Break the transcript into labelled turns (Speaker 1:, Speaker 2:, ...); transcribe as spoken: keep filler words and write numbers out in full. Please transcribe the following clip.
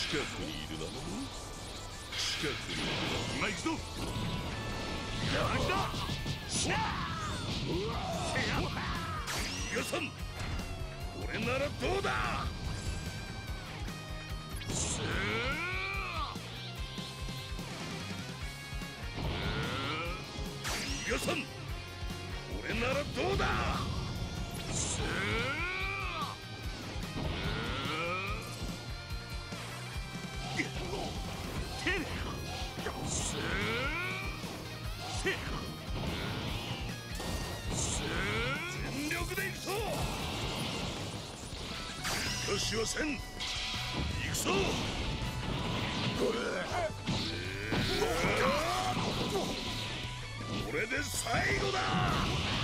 Speaker 1: 近くにいるな。近くにいるな。
Speaker 2: 今行くぞ。来た。しゃあ。逃がさん。これならどうだ。す逃がさん。これならどうだ。す全力で行くぞ。よしはせん。行くぞ。これで最後だ。